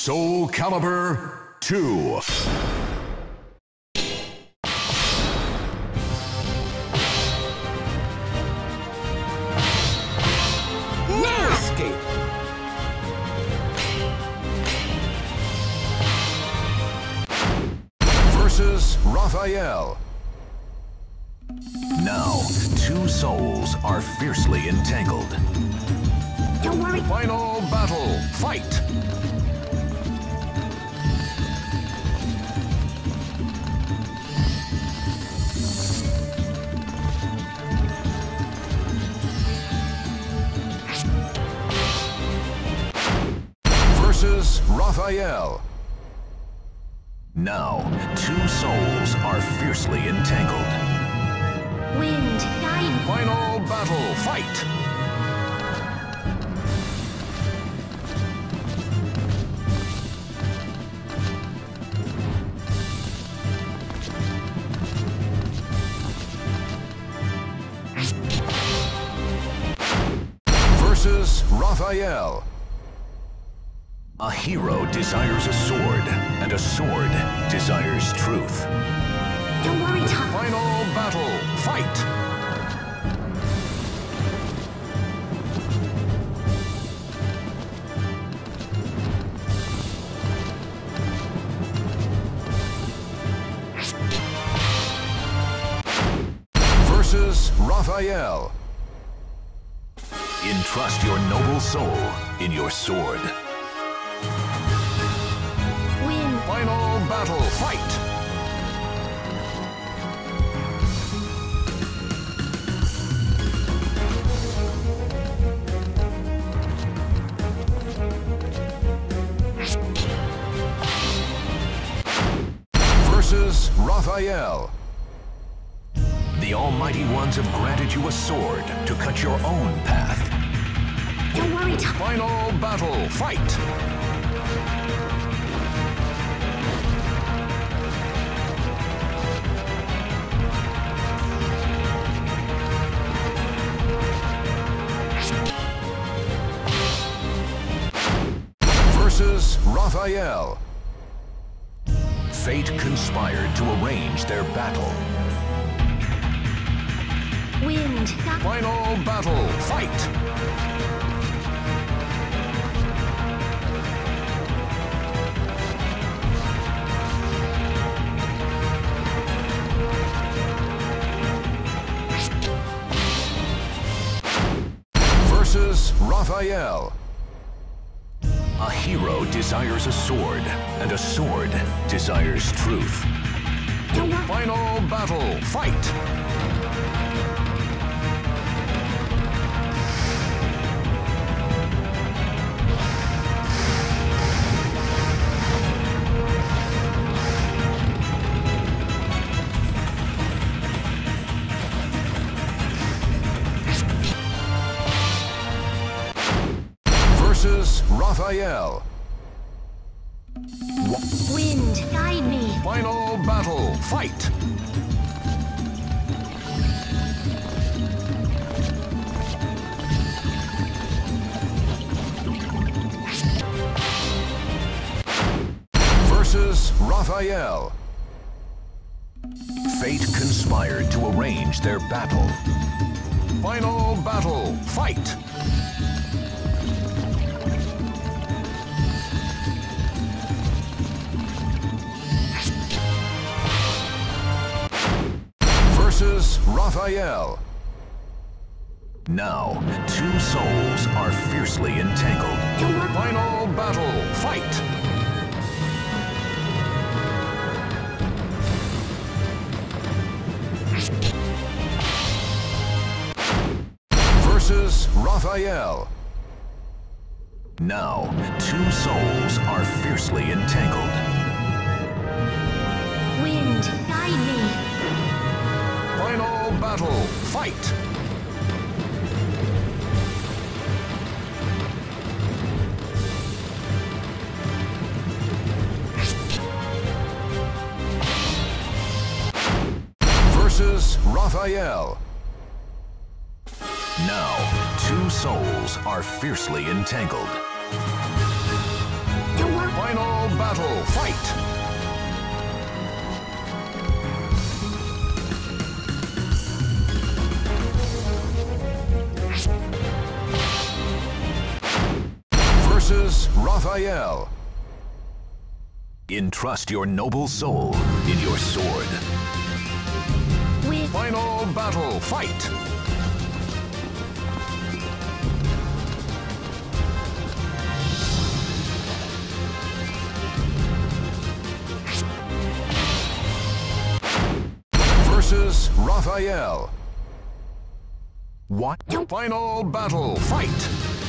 Soul Calibur 2. No escape! Versus Raphael. Now, two souls are fiercely entangled. Don't worry. Final battle, fight! Versus Raphael. Now, two souls are fiercely entangled. Wind, guide. Final battle, fight! Versus Raphael. A hero desires a sword, and a sword desires truth. Don't worry, Tom. Final battle, fight! Versus Raphael. Entrust your noble soul in your sword. Wind. Final battle, fight! Versus Raphael. The Almighty Ones have granted you a sword to cut your own path. Don't worry, Tom. Final battle, fight! Versus Raphael. Fate conspired to arrange their battle. Wind, guide. Final battle, fight! Versus Raphael. A hero desires a sword, and a sword desires truth. Don't worry. Final battle, fight! Versus Raphael. Wind, guide me. Final battle, fight! Versus Raphael. Fate conspired to arrange their battle. Final battle, fight! Versus Raphael. Now, two souls are fiercely entangled. Don't worry. Final battle, fight! Versus Raphael. Now, two souls are fiercely entangled. Wind, guide me. Final battle, fight! Versus Raphael. Now, two souls are fiercely entangled. Don't worry. Final versus Raphael. Entrust your noble soul in your sword. Win. Final battle, fight! Versus Raphael. What? Final battle, fight!